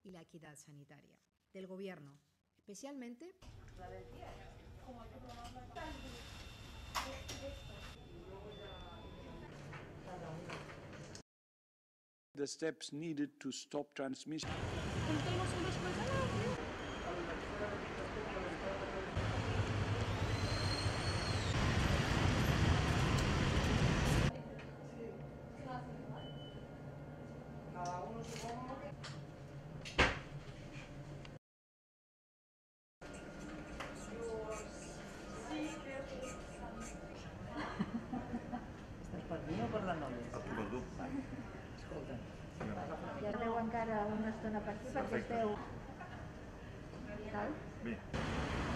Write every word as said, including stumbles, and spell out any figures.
y la equidad sanitaria del Gobierno, especialmente. The steps needed to stop transmission. Estàs per mi o per la noia? A tu, per tu. Escolta. Ja esteu encara una estona per aquí perquè esteu... Cal? Bé.